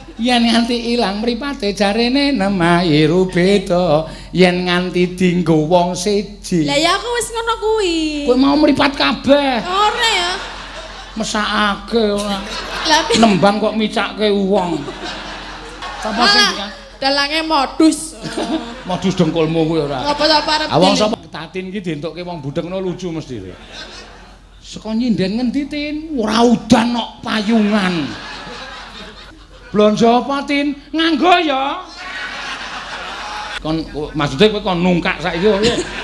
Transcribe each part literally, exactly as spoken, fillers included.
Yen nganti ilang mripate jarene nemahi rubeda yen nganti dienggo wong siji. Lah ya aku wis ngono kuwi. Kowe mau mripat kabeh. Ora ya. Mesakake ora. Lah nembang kok micake wong. Sapa sing dalange modus. Modus dengkulmu kuwi ora. Apa-apa arep. Awang sapa Tatin iki dientukke wong budhek ngono lucu mesti. Saka nyinden ngendi Tin? Ora udan kok payungan. Blonjo apa Tin? Nganggo ya. Kon maksudnya kowe kon nungkak saiki yo.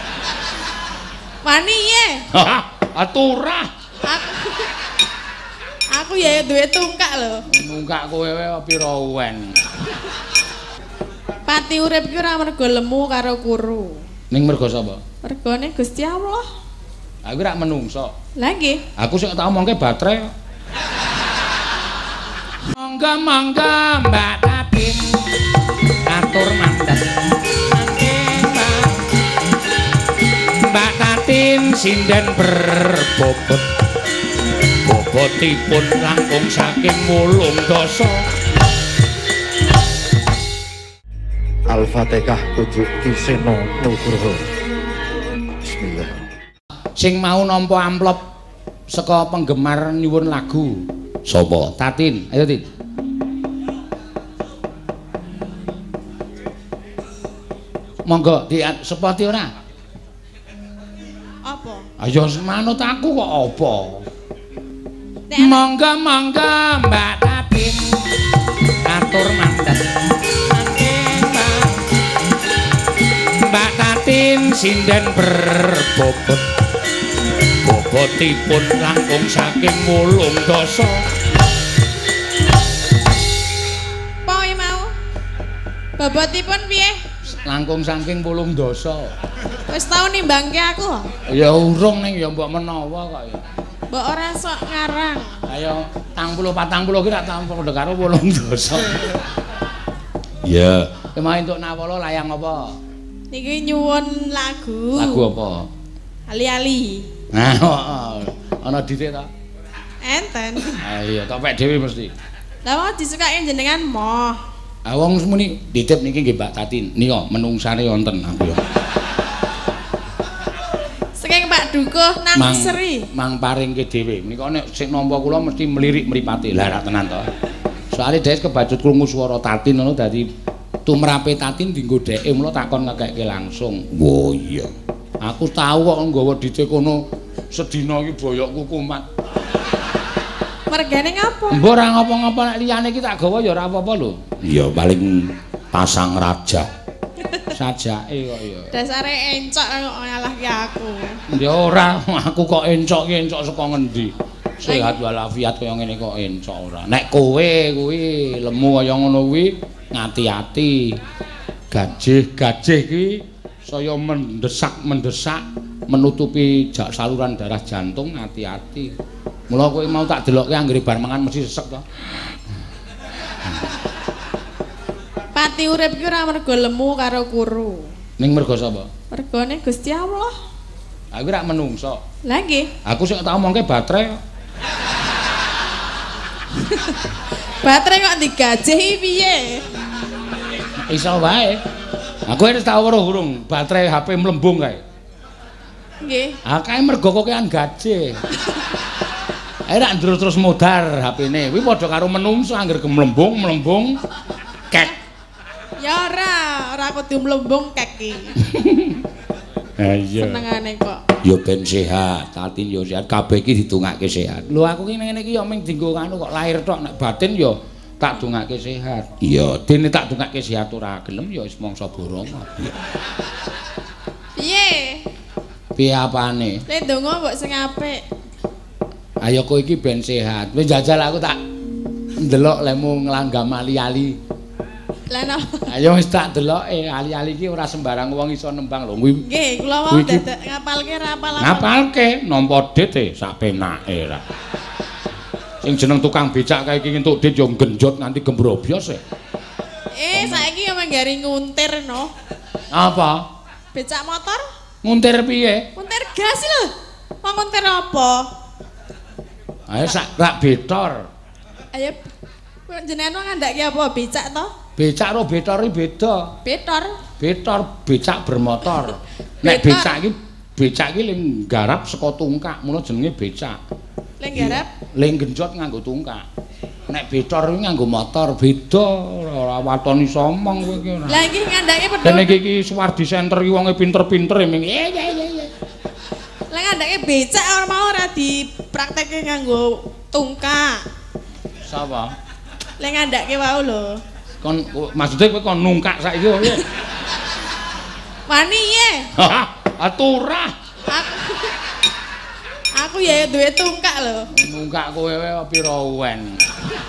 Wani ye. Aturah. Aku Aku ya duwe tungkak lho. Nungkak kowe wae pira uwen. Pati urip ki ora mergo lemu karo kuru. Ning mergo sapa? Mergone Gusti Allah. Aku rak menungso. Lah nggih. Aku sing tak omongke baterai. Mangga mangga Mbak Tatin atur mandat. Mbak Tatin sinden berbobot. Bobotipun langkung saking wolung dasa. Al-Fatihah Pujuk Kiseno Nugroho. Bismillah. Sing mau nampa amplop saka penggemar nyuwun lagu. Sapa? Tatin. Ayo Tin. Monggo di sepoti ora? Apa? Ayo manut aku kok apa? Monggo monggo Mbak Tatin atur mandat. Mbak Tatin sinden berbobot. Bobotipun langkung saking wolung dasa. Apa mau? Bobotipun piye? Langkung saking wolung dasa. Wis tau nimbangke aku? Ya urung ning ya mbok menawa kok ya. Mbok ora sok ngarang. Ayo tang puluh patang puluh ki tak tampa padha karo wolung dasa. Ya, kowe mau entuk nawala layang apa? Niki nyuwun lagu. Lagu apa? Ali-ali. Nah, ana dhisik ta? Enten. Ha iya, tak pek dhewe mesti. Lah mau disukake jenengan moh. Ah wong semuni ditip niki nggih Mbak Tatin. Nika menungsane wonten aku ya. Saking Pak Dukuh nang Mang, Seri. mang paringke dhewe. Menika nek sing nampa kula mesti melirik mripate. Lah ra tenan to. Soale dhek kebacut krungu swara Tatin ngono dadi tumrape Tatin dienggo dheke mula takon ngekeke langsung. Oh iya. Aku tahu kok nggawa dite kono sedina iki boyokku kumat. Mergane ngapa? Mbok ora ngapa-ngapa nek liyane iki tak gawa ya ora apa-apa lho. Iya paling pasang raja. Sajake kok ya. Dasare encok kok nyalahke aku. Ya ora, aku kok encok ki encok saka ngendi? Sehat walafiat kaya ngene kok encok ora. Nek kowe kuwi lemu kaya ngono kuwi ngati-ati. Gajih-gajih ki saya mendesak-mendesak menutupi jak saluran darah jantung hati-hati. Mula kowe mau tak delokke anggere bar mangan mesti sesek to. Pati urip ki ora mergo lemu karo kuru. Ning mergo sapa? Mergone Gusti Allah. Aku rak menungso. Lah nggih. Aku sing tak omongke baterai. Baterai kok digajehi piye? Iso wae. Aku wis tak weruh urung baterai H P mlembung kae. Nggih. Ah kae mergo kokean gajih. Ae rak ndrus terus modar H P-ne. Kuwi padha karo menungso angger gemlembung, mlembung kek. Ya ora, ora kudu mlembung kek iki. Ha iya. Senengane kok. Ya ben sehat, Tatin ya sehat, kabeh iki ditungake sehat. Lho aku ki ngene iki ya ming dienggo anu kok lahir tok nek batin ya tak dongake sehat. Iya, dene tak dongake sehat ora gelem ya wis mangsa borong. Piye? Piye apane? Lek ndonga mbok sing apik. Ayo kowe iki ben sehat. Wis jajal aku tak ndelok lemu nglanggam ali-ali. Lah napa? Ayo wis tak deloke ali-ali iki ora sembarang wong iso nembang lho kuwi. Nggih, kula mau dadak ngapalke ra apal. Ngapalke nampa dit e sak penake ra. Sing jeneng tukang becak kae iki entuk dit yo genjot nganti gembrobyos e. Eh, saiki yo manggari nguntir no. Apa? Becak motor? Nguntir piye? Nguntir gas lho. Mau nguntir apa? Ayo sak rak betor. Ayo Jenengan ngandhaki apa becak to? Becak karo betor iki beda. Betor. Betor becak bermotor. Nek becak iki becak iki ling garap saka tungkak, mula jenenge becak. Ling garap? Ling genjot nganggo tungkak. Nek betor iki nganggo motor, beda ora watoni somong kowe iki ora. Lah iki ngandhaki pedhot. Dene iki Suwardi Center iki wonge pinter-pinter eming. Iya iya iya. Lah ngandhaki becak ora mau ora dipraktekke nganggo tungkak. Sapa? Lah ngandhake wau lho. Kon maksudnya kowe kon nungkak saiki piye? Wani ye. Aturah. Aku Aku ya duwe tungkak lho. Nungkak kowe wae pira uwen.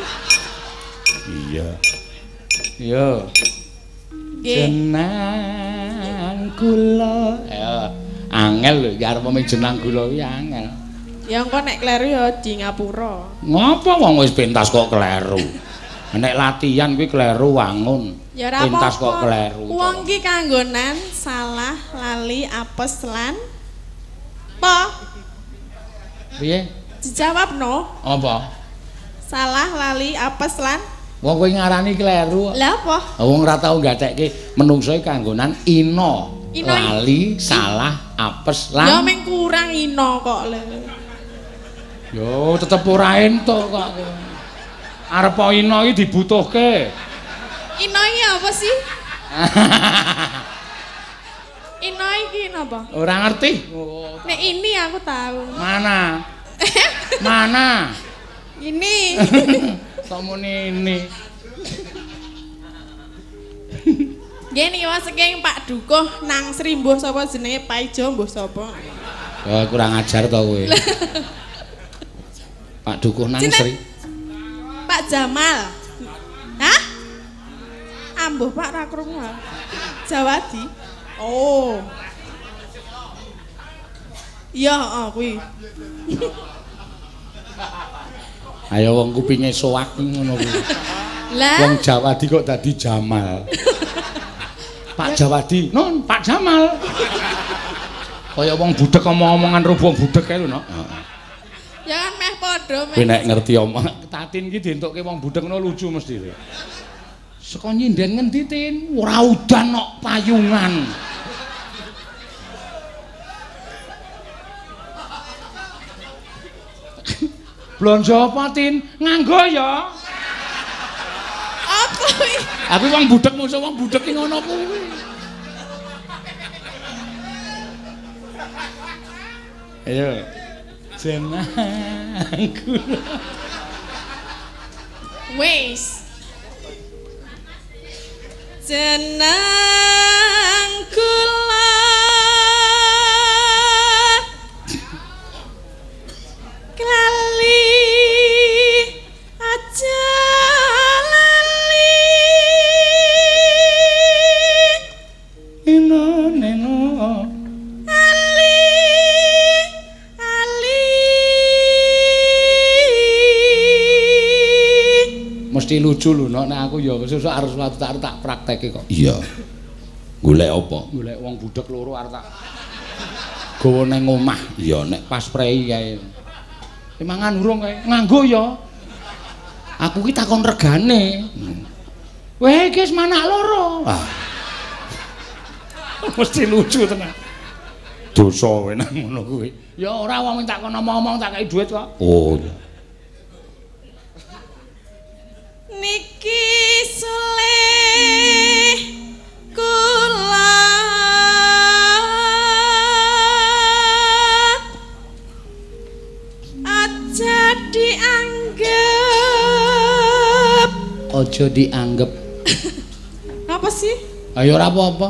Iya. Iya. Jenang kula. Ya, angel lho arep mung jenang kula iki angel. Ya engko nek kleru ya di ngapura. Ngopo wong wis pentas kok kleru? Nek latihan kuwi kleru wangun. Ya ora pentas kok kleru. Wong iki kanggonan salah, lali, apes lan apa? Piye? Dijawabno. Apa? Salah, lali, apes lan Wong kowe ngarani kleru. Lah apa? Wong ora tau gatekke menungso kanggonan ina, Ino lali, salah, apes lan. Ya meng kurang ino kok le. Yo tetep ora entuk kok. Arep ina iki dibutuhke. Ino iki apa sih? Ino iki napa? Ora ngerti. Nek ini aku tahu. Mana? Mana? Ini. Somone ini. Nggih niki saking Pak Dukuh nang Sri mbuh sapa jenenge Paijo mbuh sapa? Ya kurang ajar to kowe. Pak Dukuh nang Sri. Pak Jamal. Hah? Ambuh Pak ra krungu. Jawadi. Oh. Iya, heeh kuwi. Ayo wong kupinge soak ngono kuwi. Lah. Wong Jawadi kok dadi Jamal. Pak Jawadi, "Nun, Pak Jamal." Kaya wong budhek omong-omongan rubuh budhek kae lho, no. Ya kan meh padha meh. Kowe nek ngerti omong Tatin iki dientukke wong budhek ngono lucu mesti. Saka nyinden ngendi Tin? Ora udan kok payungan. Blonjo apa Tin? Nganggo ya. Apa kuwi? Aku wong budhek musuh wong budhek ki ngono kuwi. Ayo. Jenang kula. Wis. Jenang kula. Klali aja lali. Ino neno. Ali. Ali. Mesti lucu lho nek aku ya sesuk arep suatu tak tak praktekke kok. Iya. Golek apa? Golek wong budhek loro arep tak gawa nang omah. Iya nek pas prei kae. Mangan urung kae. Nganggo ya. Aku ki takon regane. Weh iki wis manak loro. Ah. Mesti lucu tenan. Dosa kowe nang ngono kuwi. Ya ora wong tak kono omong-omong tak kei dhuwit kok. Oh. Niki soleh kula aja dianggep Aja dianggep. apa sih? Ayo ora apa-apa.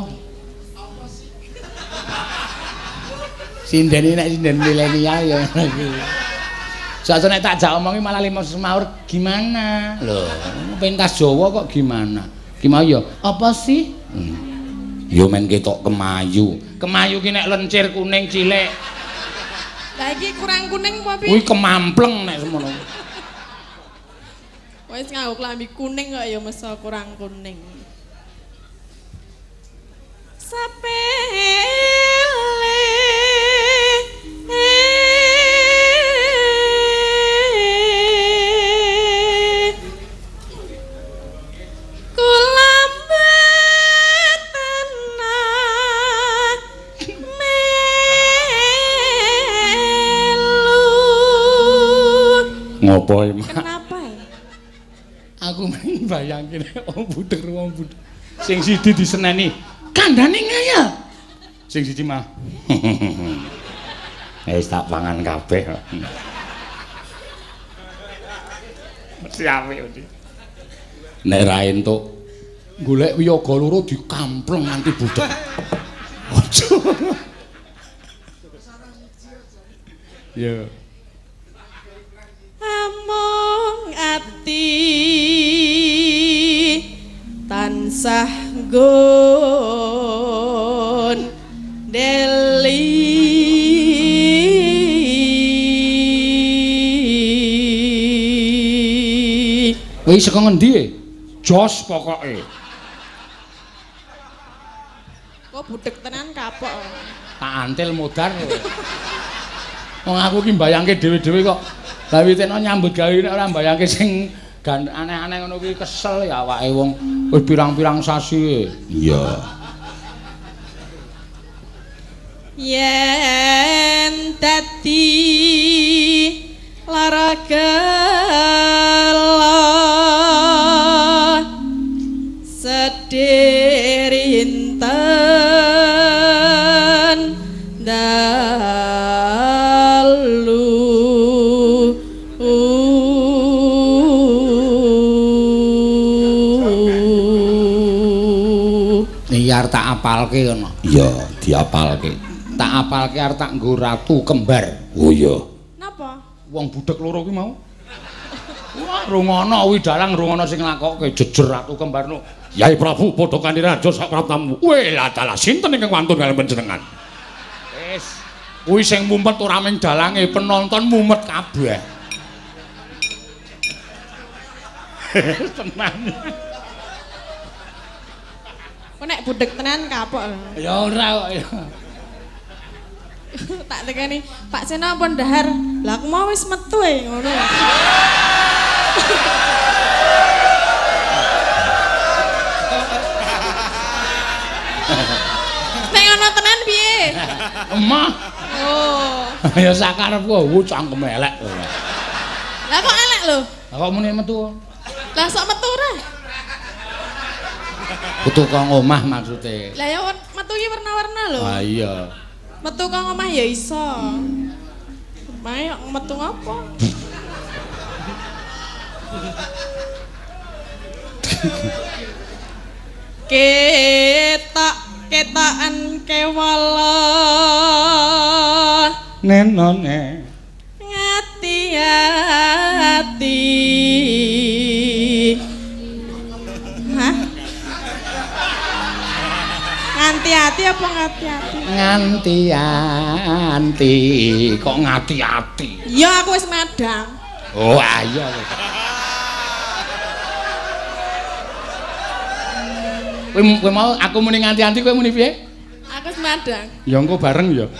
Sinden nek sinden milenial ya iki. Soale nek tak jak omongi malah lima semaur gimana? Loh, pentas Jawa kok gimana? Gimana ya? Apa sih? Hmm. Yo men ketok kemayu. Kemayu ki nek lencir kuning cilik. Lah iki kurang kuning apa piye? Kuwi kemampleng nek semono. Wis nganggo klambi kuning kok ya mesa kurang kuning. Sapele Apa e, Mak? Kenapa ya? Aku mung bayangke wong budek wong budek. Sing siji diseneni, kandhane ngayal. Sing siji mah. Wis tak pangan kabeh. Mesti apik iki. Nek ra entuk golek wiyaga loro dikampleng nganti budek. Aja. Ya. Among ati tansah nggon deli Wis saka ngendi e? Jos pokoke. kok budek tenan kapok. Tak antil modar. Wong aku ki mbayangke dhewe-dhewe kok gawe nyambut gawe nek ora mbayangke sing aneh-aneh ngono kuwi kesel ya awake wong wis pirang-pirang sasi. Iya. Yen dadi lara gelo sedirinten dalu iki arep tak apalke ngono. Iya, diapalke. Tak apalke arep tak nggo ratu kembar. Oh iya. Napa? Wong budek loro kuwi mau. Wah, rungono kuwi dalang rungono sing nglakokke jejer ratu kembarno. Yai Prabu padha kanthi raja sak pratamu. Weh, lah dalah sinten ingkang wantun kaliyan panjenengan? Wis, kuwi sing mumet ora ming dalange, penonton mumet kabeh. Tenan. Kok nek budek tenan kapok lho. Ya ora kok ya. Tak tekani, Pak Sena pun dahar. Lah aku mau wis metu e ngono. Nek ngono tenan piye? Emah. Oh. Ya sakarepku, wo cangkem elek. Lah kok elek lho? Lah kok muni metu? Lah sok metu ora? Metu kang omah maksude. Lah ya metu iki warna-warna lho. Ah iya. Metu kang omah ya iso. Mae kok metu ngopo? Ketak ketakan kewala Nenone ngati-ati. Hah? Nganti-ati apa ngati-ati? nganti-anti kok ngati-ati. Ya aku wis madang. Oh ayo. Kowe kowe mau aku muni nganti-anti kowe muni piye? Aku wis madang. Ya engko bareng ya.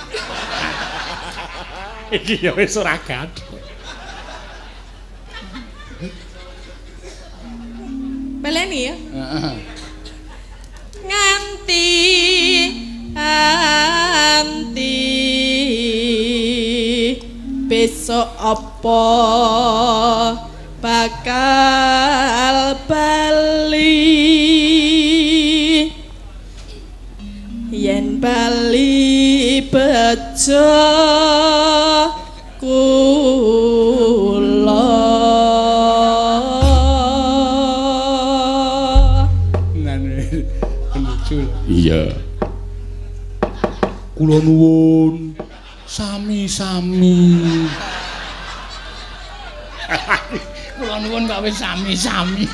Iki ya wis ora gaduh. Baleni ya? Heeh. Nganti anti besok apa bakal bali yen bali bejo kula. Iya. Kula nuwun sami-sami. Kula nuwun kok wis sami-sami.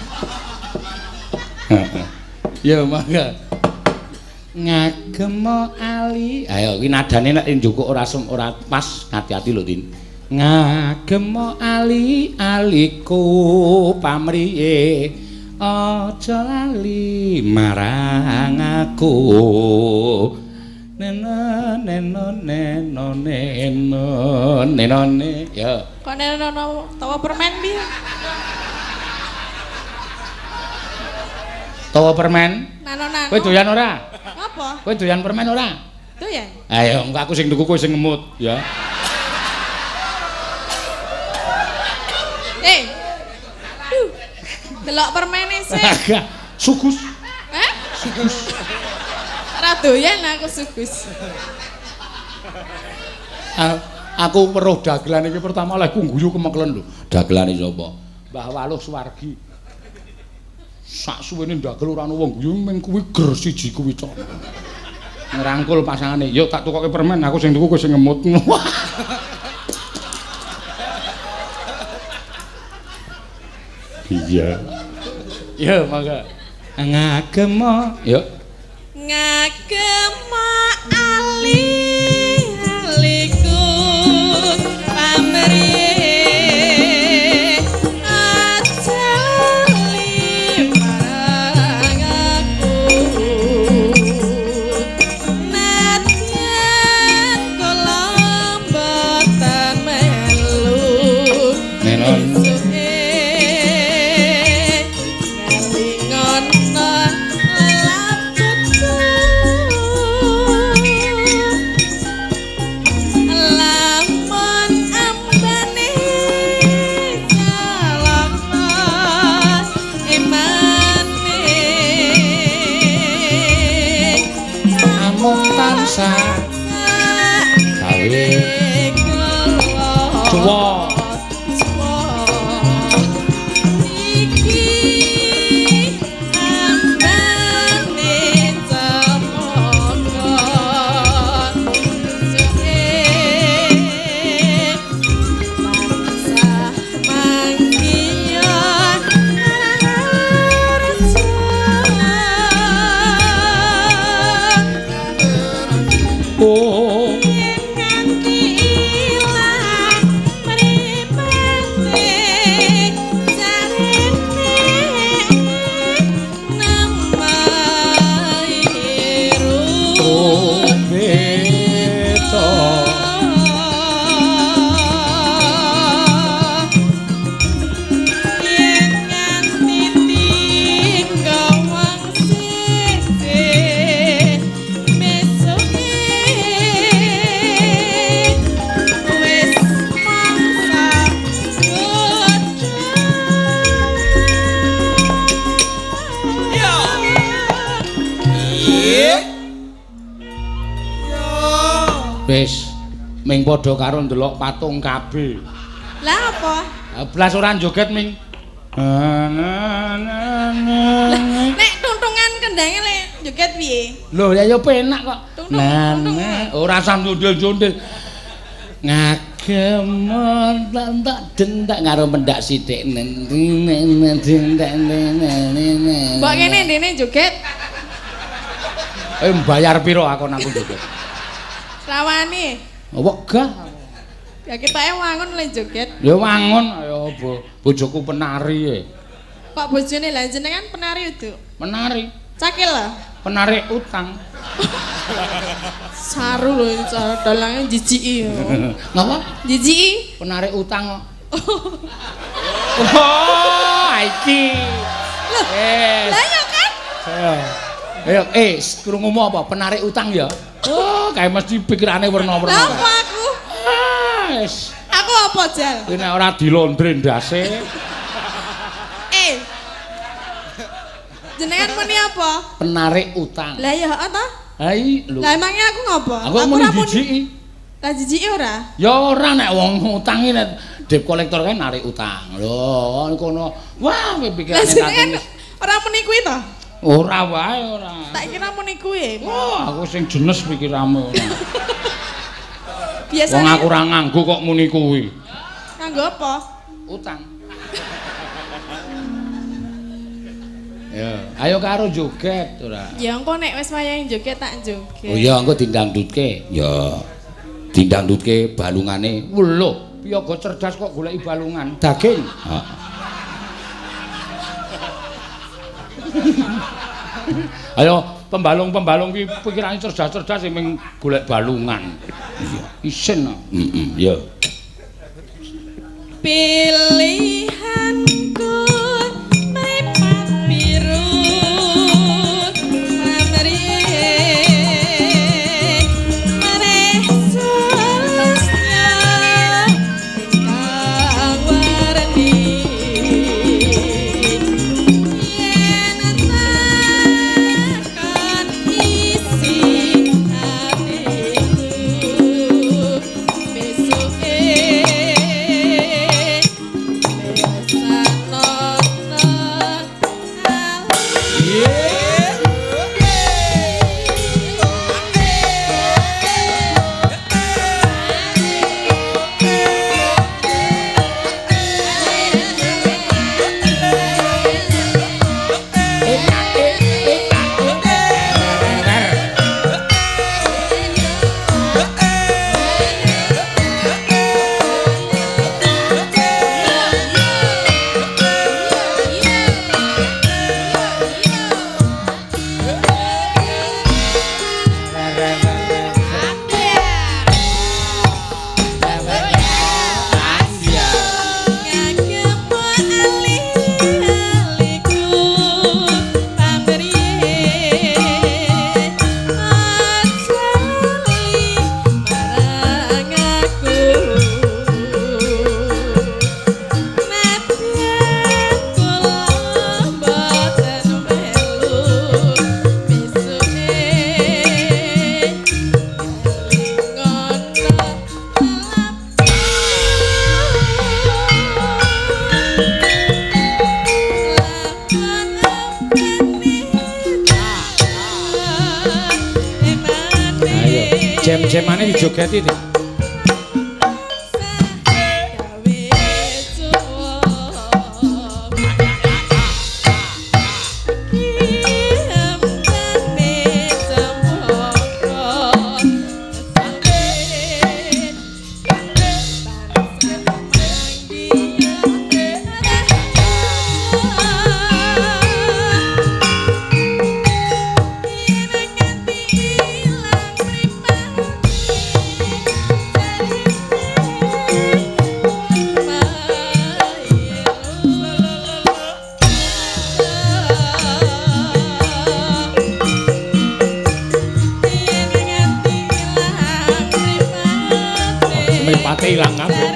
Ya mangga. Ngagem ali. Ayo iki nadane nek njukuk ora ora pas, hati-hati lho, Tin. Ngagem ali aliku pamriye. Aja lali marang aku neno neno neno neno neno ne ya Kok neno tawa permen piye? tawa permen Nano-nano. kowe doyan ora? Apa? Kowe doyan permen ora? Doyan. Ayo engko aku sing tuku kowe sing ngemut ya. Eh Delok permene sih. Agak sugus. Hah? Sugus. Ora doyan aku sugus. Uh, aku weruh dagelan iki pertama oleh guyu kemeklen lho. Dagelane sapa? Mbah Waluh Suwargi. Sak suwene dagel ora ana wong guyu mung kuwi ger siji kuwi tok. Ngerangkul pasangane. Yuk tak tukoke permen, aku sing tuku kowe sing ngemut. Iya. Ya, mangga. Ngagema. Yuk. Ngagema ali-aliku pamrih Wow. Wis ming padha karo ndelok patung kabeh. Lah apa? Blas ora joget ming. Nek tuntungan kendange le joget piye? Lho ya yo penak kok. Nah, ora sam ndundul-ndundul. Ngagem tak dendak karo mendak sithik. Mbok kene ndene joget. Eh mbayar piro aku nang joget? Rawani. Wegah. Ya ketoke wangun le joget. Ya wangun ayo bo, bojoku penari e. Kok bojone lah jenengan penari itu? Penari. Cakil lah. Penari utang. Saru lho cara dalange jijiki. Napa? Jijiki. Penari utang kok. Oh, iki. Eh. Lah ya kan? Ayo. Ayo, eh, krungumu apa? Penari utang ya? Oh, kayak mesti pikirane werna-werna. Lah apa aku? Wes. Aku apa, Jal? Kuwi nek ora dilondre ndase. Eh. Jenengan muni apa? Penarik utang. Lah ya ta? Hai, lho. Lah emangnya aku ngopo? Aku muni jijiki. Lah jijiki ora? Ya ora nek wong utangi nek debt collector kae narik utang. Lho, kono. Wah, pikirane jenengan ora muni kuwi to? Ora wae ora. Tak kira muni kuwi. Wah, aku sing jenes pikirane ora. Biasane wong aku ora nganggo kok muni kuwi. Nganggo apa? Utang. Ya, ayo karo joget ora. Ya engko nek wis wayahe joget tak joget. Oh iya, engko dindangdutke. Ya. Dindangdutke balungane. Lho, piyaga cerdas kok goleki balungan. Daging. Heeh. Ayo pembalung-pembalung ki pikirane cerdas-cerdas sing ming golek balungan. Iya, isin. Heeh, ya. Pilihanku mripat biru pamrih mareh sulusnya kang warni Jem-jemane dijogeti iki. Mripate ilang kabeh.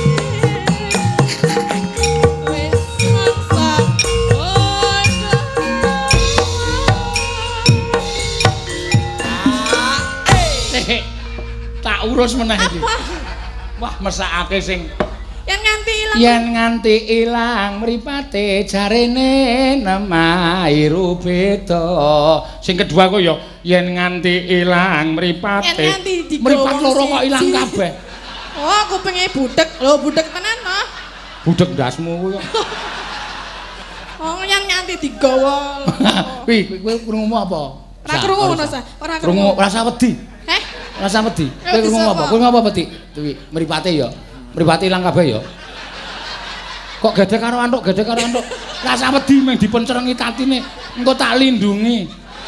Tak urus meneh iki. Wah, mesakake sing yen nganti ilang. Yen nganti ilang mripate jarene nemairu beda. Sing kedua kok ya yen nganti ilang mripate. Mripat loro kok ilang kabeh. Oh, kupinge budek. Lho, budek tenan loh. Budek ndasmu kuwi kok. Oh, yen nganti digawa. Wi, kowe krungu apa? Ora krungu ngono sa. Ora krungu, rasa wedi. Heh? Rasa wedi. Kowe krungu apa? Kowe ngapa wedi? Kuwi mripate ya. Mripate ilang kabeh ya. Kok gede karo antuk, gede karo antuk. Rasa wedi mung dipencerengi tatine. Engko tak lindungi.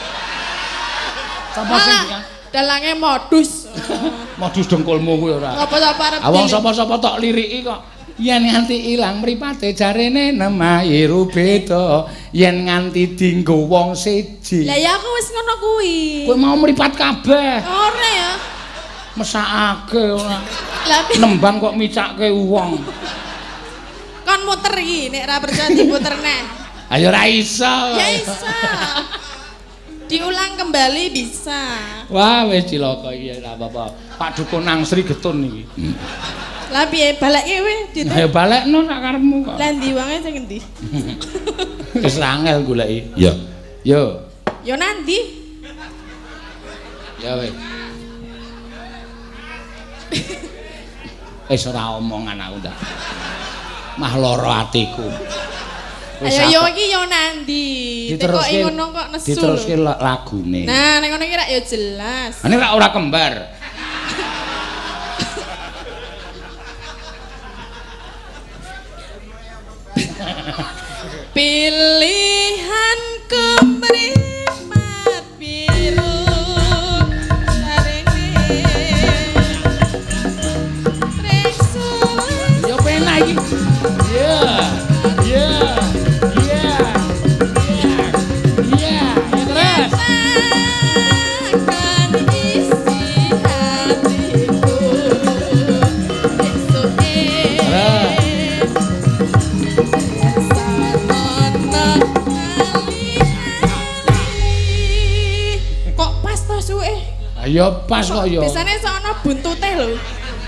Sapa sing dalange modus. Modus dengkulmu kuwi ora. Apa-apa arep. Awang sapa-sapa tok liriki kok. Yen nganti ilang mripate jarene nemairu beda. Yen nganti dienggo wong siji. Lah ya aku wis ngono kuwi. Kowe mau mripat kabeh. Ora ya. Mesakake ora. Lah nembang kok micake wong. Kon muter iki nek ora percaya diputer neh. Ayo ora iso. Ya iso. Diulang kembali bisa. Wah, wis cilaka iki ora apa-apa. Pak Dukun Nangsri getun iki. Lah piye balekke kowe? Ayo balekno sak karepmu kok. Lah ndi wonge sing endi? Wis angel goleki. Ya. Yo. Yo nanti. Ya wis. Wis ora omongan aku ndak. Mah lara atiku. Ayo yo iki yo nanti. Diteruske ngono kok nesu. Diteruske lagune. Nah, nek ngono iki rak yo jelas. Ini rak ora kembar. Pilihanku mripat biru sarene treksul. Yo penak iki. Ya. Ya. Ya. Ya. Ya. Terus. Akan isi hatiku esuke. Kok pas to suwe? Ayo pas kok yo. Biasane sok ana buntute lho.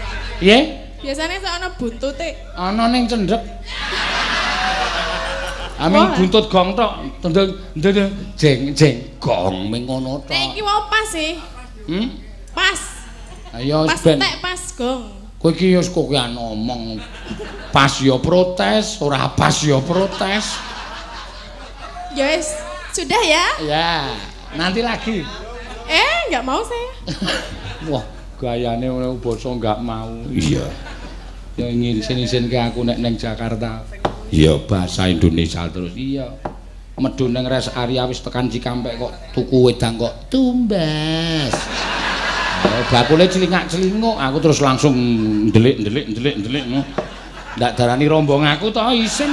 Piye? Biasane sok ana buntute. Ana ning cendhek. Aming buntut gong tok, tendeng tendeng jeng jeng gong ming ngono tok. Nek iki mau pas sih. Hmm? Pas. Ayo pas ben. Tek pas gong. Kowe iki wis kok ngomong. Pas ya protes, ora pas ya protes. Ya wis, sudah ya? Ya, nanti lagi. Eh, enggak mau saya. Wah, gayane ngono basa enggak mau. Iya. Ya ngisin-isin ke aku nek neng Jakarta. Iya bahasa Indonesia terus. Iya. Medun nang res area wis tekan Cikampek kok tuku wedang kok tumbas. Oh, bakule celingak-celinguk, aku terus langsung ndelik-ndelik ndelik-ndelik ngono. Ndak darani rombong aku to isin.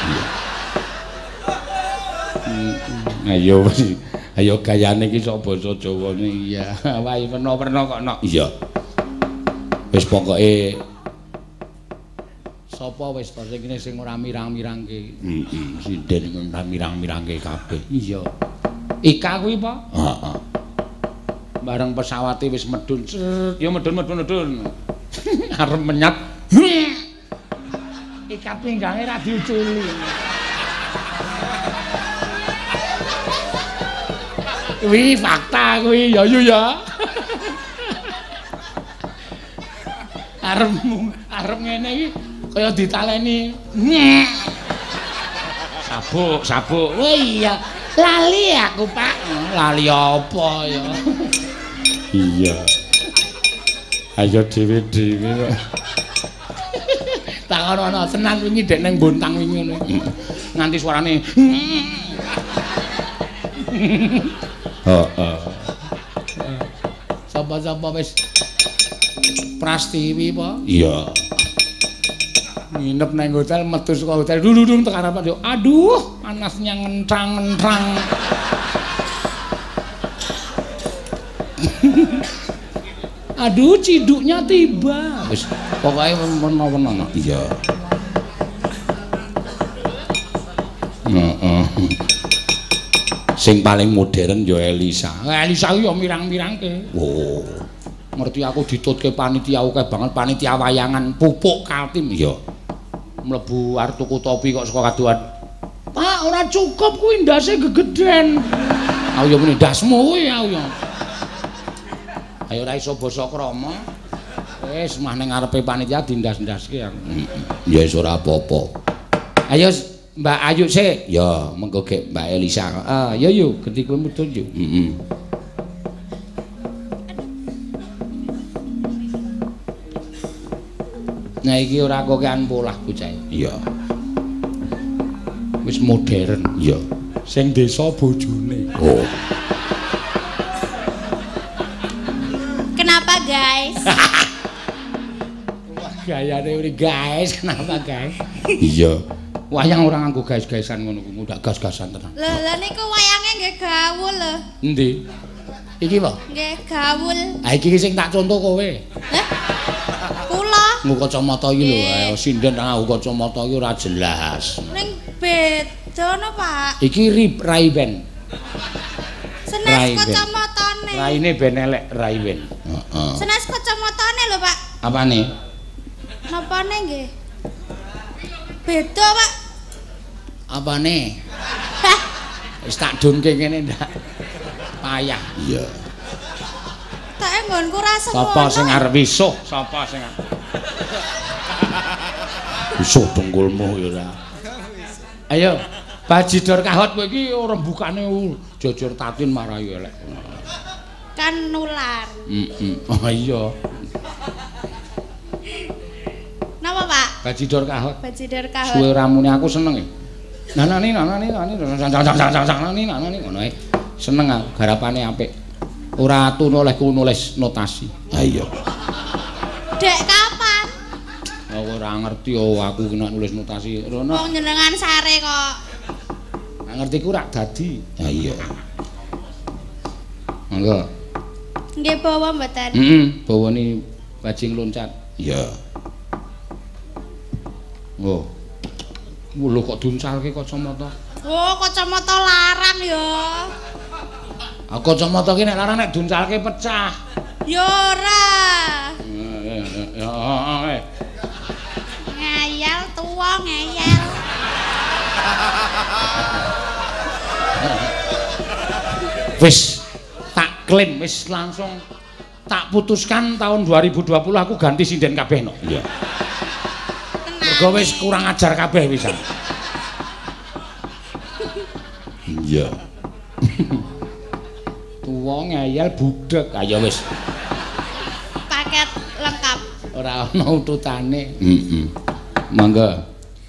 Ayo ayo gayane iki sok basa Jawane. Iya. Wae peno-peno kok nok. Iya. Wis pokoke sapa wis to sing kene sing ora mirang-mirangke. Heeh, sinden ora mirang-mirangke kabeh. Iya. Ika kuwi apa? Heeh. Bareng pesawate wis medhun, ya medhun medhun medhun. Arep menyat. Ika pinggange ra diuculi. Kuwi fakta kuwi ya yo ya. Arep arep ngene iki kaya ditaleni. Sabuk, sabuk. Oh iya, lali aku, Pak. Lali apa ya? Iya. Ayo dhewe-dhewe kok. Tak ono tenan wingi dek nang Bontang wingi ngono. Nganti suarane. Heeh. Sapa-sapa wis Prastiwi apa? Iya. Nginep nang hotel metu saka hotel dudung tekan apa yo. Aduh, panasnya ngentrang-ngentrang. Aduh, ciduknya tiba. Wis pokoke menono-menono. Iya. Heeh. Sing paling modern yo Elisa. Elisa yo mirang-mirangke. Oh. Ngerti aku ditutke panitia akeh banget panitia wayangan pupuk Kaltim ya. Mlebu arep tuku topi kok saka kaduan. Pak, ora cukup kuwi ndase gegeden. Aku yo muni ndasmu kuwi aku yo. Ayo ora iso basa krama. Wis mah ning ngarepe panitia dindas-ndaske aku. Ya wis ora apa-apa. Ayo Mbak Ayu sik. Ya, mengko gek Mbak Elisa. Ah, ya yo ganti kowe mudhun yo. Heeh. Nah iki ora kokean polah bocah. Iya. Wis modern. Iya. Sing desa bojone. Oh. Kenapa, guys? Wah, gayane uri guys, kenapa guys? Iya. Wayang ora nganggo guys-gaisan ngono kuwi, ndak gas-gasan tenan. Lho, lha niku wayange nggih gawul lho. Endi? Iki apa? Nggih gawul. Ah iki sing tak contoh kowe. Hah? Kula. Nggo kacamata iki lho, ayo sinden nggo kacamata iki ora jelas. Ning beda no, Pak. Iki Rip Ray-Ban. Senes kacamatane. Raine ben elek Ray-Ban. Heeh. Senes kacamatane lho, Pak. Apane? Napane nggih? Beda, Pak. Apane? Wis tak dunke kene ndak. Payah. Iya. Tak nggonku ra semono. Sapa sing arep wisuh? Sapa sing arep? Wisuh dengkulmu ya ora. Ayo, bajidor kahot kowe iki rembukane jojor tatin marayu elek. Kan nular. Heeh. Oh iya. Napa, Pak? Bajidor kahot. Bajidor kahot. Suwe ramune aku seneng e. Nanani nanani nanani nanani nanani ngono ae. Seneng aku garapane apik. Ora tunu oleh ku nulis notasi. Ha iya. Dek kapan? Aku ora ngerti oh aku kena nulis notasi. Rono. Wong jenengan sare kok. Nek ngerti ku rak dadi. Ha iya. Monggo. Nggih bawa mboten? Heeh, bawane bajing loncat. Iya. Oh. Lho kok duncalke kacamata? Oh, kacamata larang ya. Ah kacamata ki nek larang nek duncalke pecah. Ya ora. Ya heeh. Ngeyel tuwa ngeyel. Wis tak klaim wis langsung tak putuskan tahun dua ribu dua puluh aku ganti sinden kabeh no. Iya. Mergo wis kurang ajar kabeh wisan. Iya. Tuwa ngeyel budhek. Ayo wis. Paket lengkap. Ora ana ututane. Heeh. Mangga.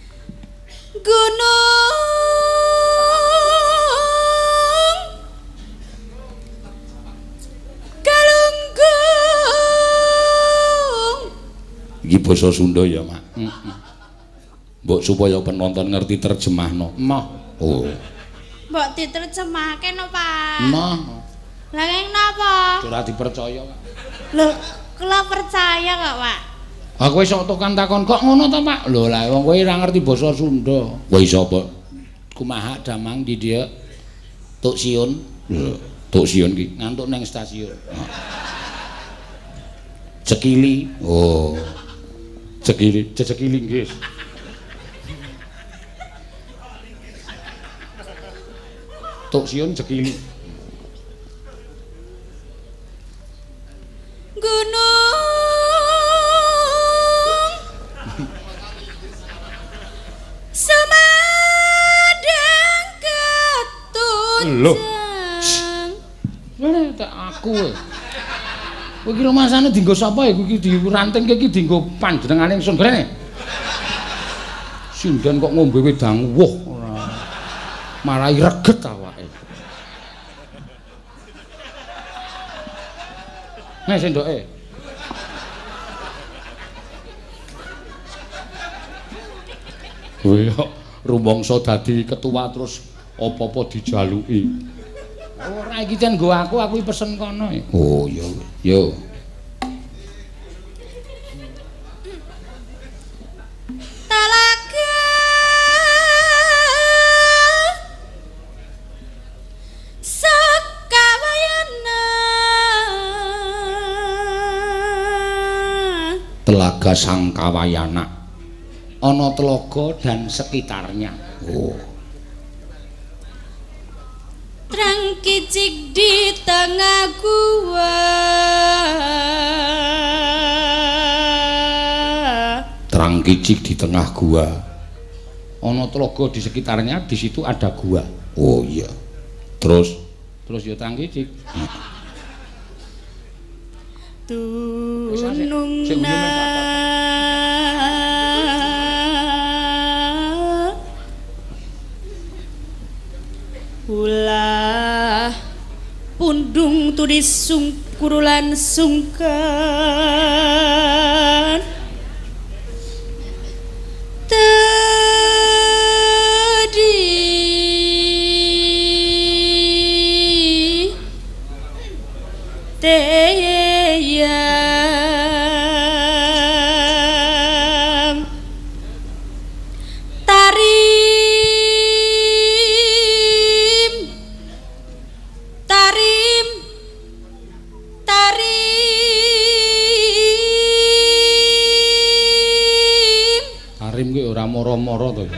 Gunung Galunggung. Iki basa Sunda ya, Mak. Heeh. Mbok supaya penonton ngerti terjemahno. Moh. Oh. Mbok diterjemahke no, Pak. Moh. Lah keng napa? Ora dipercaya, Pak. Lho, kula percaya kok, Pak. Ah kowe sok tekan takon kok ngono to, Pak? Lho lah wong kowe ora ngerti basa Sunda. Kowe sapa? Kumaha damang di dia Tuk Siun. Lho, Tuk Siun ki ngantuk nang stasiun. Cekili. Oh. Cekili, cekili nggih. Tuk Siun cekili. Gunung Semadang ketunjang. Lha tak aku. Kowe iki rumasane dienggo sapa ya? Kowe iki dirantingke iki dienggo panjenengane ingsun grene. Sinden kok ngombe wedang woh ora. Marai reget awake. Nek sendoke. Kowe kok rumangsa dadi ketua terus apa-apa dijaluki. Ora iki jan nggo aku, aku pesen kono. Oh ya yo. Talaga Sakawayana. Telaga Sangkawayana. Ana telaga dan sekitarnya. Oh. Terang kicik di tengah gua. Terang kicik di tengah gua. Ana telaga di sekitarnya, di situ ada gua. Oh iya. Terus terus ya terang kicik. Tunung ulah pundung turis sungkurulan sungkan tadi teyang tarim tarim tarim Tarim ki ora mara-mara to.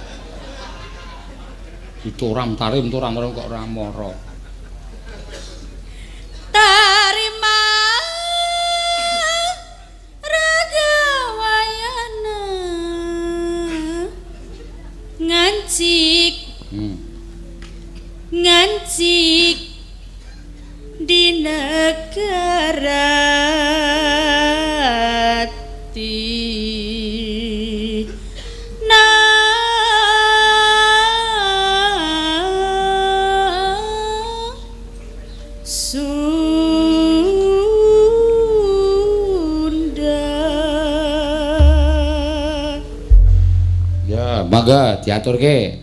Dituram tarim turam tarim kok ora mara. tarima ragawayana ngancik Hmm. ngancik di negara ti na Sunda. Ya, mangga diaturke.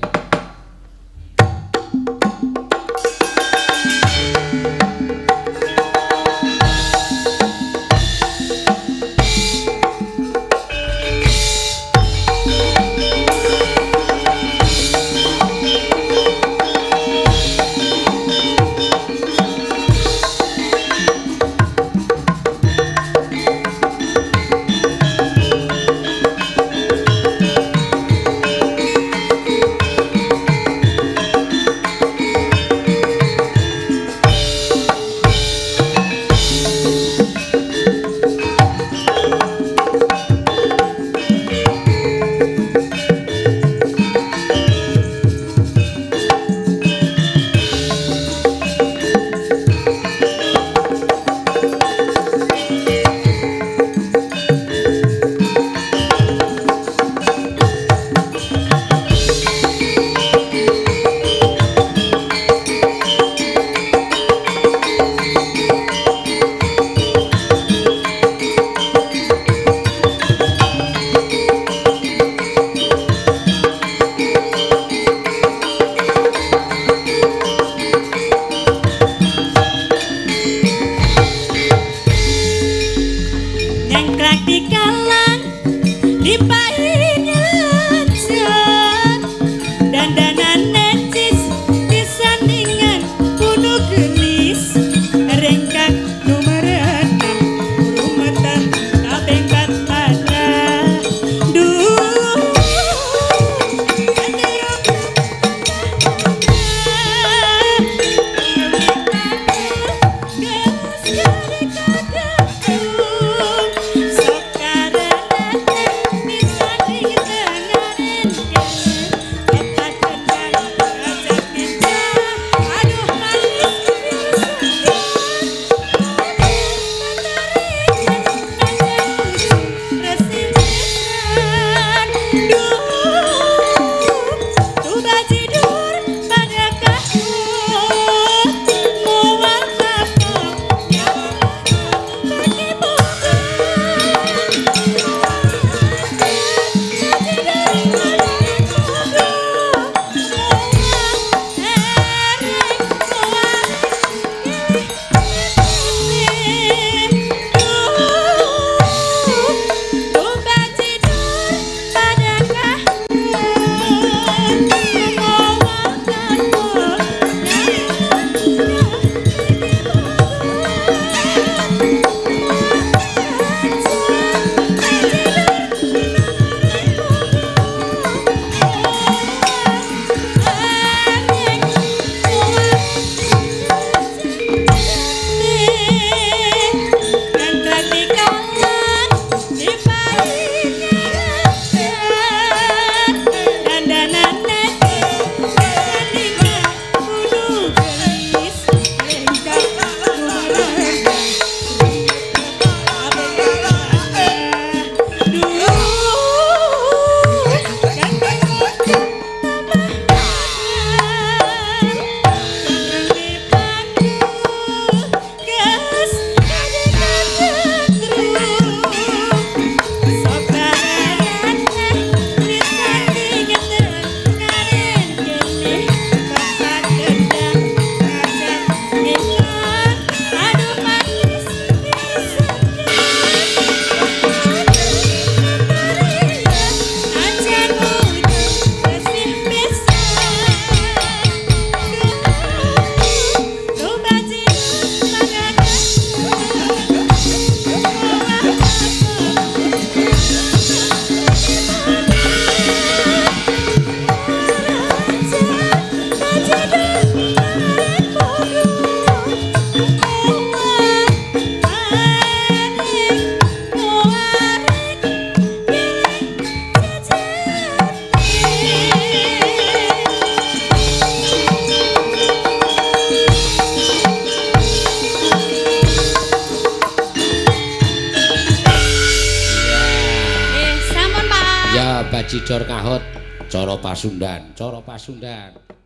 Haji Dor Kahut cara Pasundan, cara Pasundan.